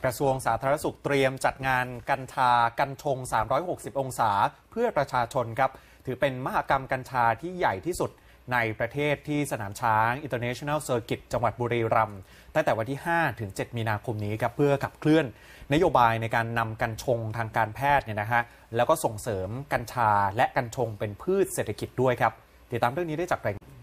กระทรวงสาธารณสุขเตรียมจัดงานกัญชากัญชง360องศาเพื่อประชาชนครับถือเป็นมหกรรมกัญชาที่ใหญ่ที่สุดในประเทศที่สนามช้าง International Circuit จังหวัดบุรีรัมย์ตั้งแต่วันที่5ถึง7มีนาคมนี้ครับเพื่อขับเคลื่อนนโยบายในการนำกัญชงทางการแพทย์เนี่ยนะฮะแล้วก็ส่งเสริมกัญชาและกัญชงเป็นพืชเศรษฐกิจด้วยครับติดตามเรื่องนี้ได้จากรายงาน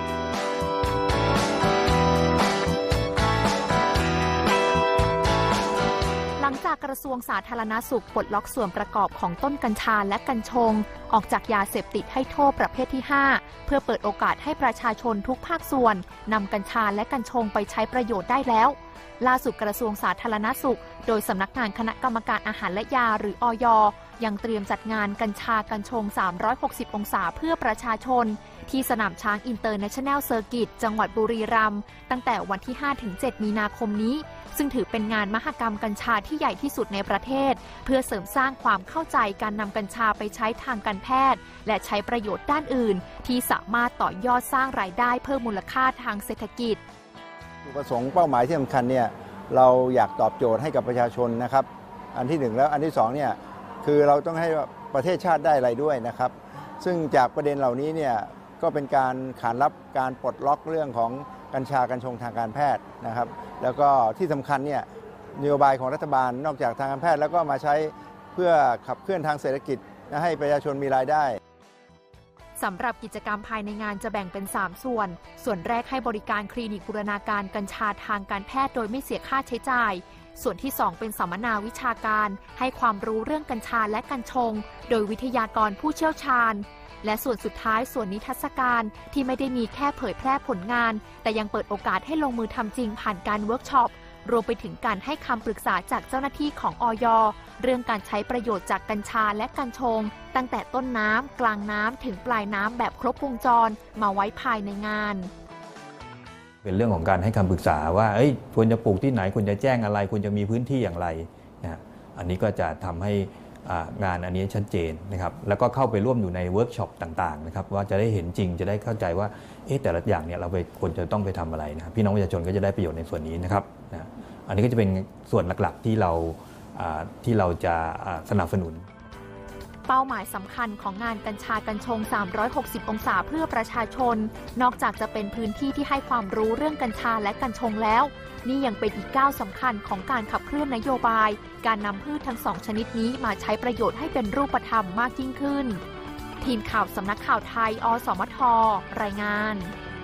หลังจากกระทรวงสาธารณสุขปลดล็อกส่วนประกอบของต้นกัญชาและกัญชงออกจากยาเสพติดให้โทษประเภทที่5เพื่อเปิดโอกาสให้ประชาชนทุกภาคส่วนนำกัญชาและกัญชงไปใช้ประโยชน์ได้แล้วล่าสุดกระทรวงสาธารณสุขโดยสำนักงานคณะกรรมการอาหารและยาหรืออย.ยังเตรียมจัดงานกัญชากัญชง360องศาเพื่อประชาชนที่สนามช้าง International Circuit จังหวัดบุรีรัมย์ตั้งแต่วันที่ 5-7 มีนาคมนี้ซึ่งถือเป็นงานมหกรรมกัญชาที่ใหญ่ที่สุดในประเทศเพื่อเสริมสร้างความเข้าใจการนำกัญชาไปใช้ทางการแพทย์และใช้ประโยชน์ด้านอื่นที่สามารถต่อยอดสร้างรายได้เพิ่มมูลค่าทางเศรษฐกิจจุดประสงค์เป้าหมายที่สำคัญเนี่ยเราอยากตอบโจทย์ให้กับประชาชนนะครับอันที่1แล้วอันที่2เนี่ยคือเราต้องให้ประเทศชาติได้อะไรด้วยนะครับซึ่งจากประเด็นเหล่านี้เนี่ยก็เป็นการขานรับการปลดล็อกเรื่องของกัญชากัญชงทางการแพทย์นะครับแล้วก็ที่สำคัญเนี่ยนโยบายของรัฐบาลนอกจากทางการแพทย์แล้วก็มาใช้เพื่อขับเคลื่อนทางเศรษฐกิจให้ประชาชนมีรายได้สำหรับกิจกรรมภายในงานจะแบ่งเป็น3ส่วนแรกให้บริการคลินิกบูรณาการกัญชาทางการแพทย์โดยไม่เสียค่าใช้จ่ายส่วนที่2เป็นสัมมนาวิชาการให้ความรู้เรื่องกัญชาและกัญชงโดยวิทยากรผู้เชี่ยวชาญและส่วนสุดท้ายส่วนนิทรรศการที่ไม่ได้มีแค่เผยแพร่ผลงานแต่ยังเปิดโอกาสให้ลงมือทำจริงผ่านการเวิร์กช็อปรวมไปถึงการให้คำปรึกษาจากเจ้าหน้าที่ของอย.เรื่องการใช้ประโยชน์จากกัญชาและกัญชงตั้งแต่ต้นน้ำกลางน้ำถึงปลายน้ำแบบครบวงจรมาไว้ภายในงานเป็นเรื่องของการให้คำปรึกษาว่าควรจะปลูกที่ไหนควรจะแจ้งอะไรควรจะมีพื้นที่อย่างไรนะอันนี้ก็จะทำให้งานอันนี้ชัดเจนนะครับแล้วก็เข้าไปร่วมอยู่ในเวิร์กช็อปต่างๆนะครับว่าจะได้เห็นจริงจะได้เข้าใจว่าแต่ละอย่างเนี่ยเราควรจะต้องไปทำอะไรนะครับพี่น้องประชาชนก็จะได้ประโยชน์ในส่วนนี้นะครับอันนี้ก็จะเป็นส่วนหลักๆที่เราจะสนับสนุนเป้าหมายสำคัญของงานกัญชากัญชง360องศาเพื่อประชาชนนอกจากจะเป็นพื้นที่ที่ให้ความรู้เรื่องกัญชาและกัญชงแล้วนี่ยังเป็นอีกก้าวสำคัญของการขับเคลื่อนนโยบายการนำพืชทั้ง2ชนิดนี้มาใช้ประโยชน์ให้เป็นรูปธรรมมากยิ่งขึ้นทีมข่าวสำนักข่าวไทยอสมทรายงาน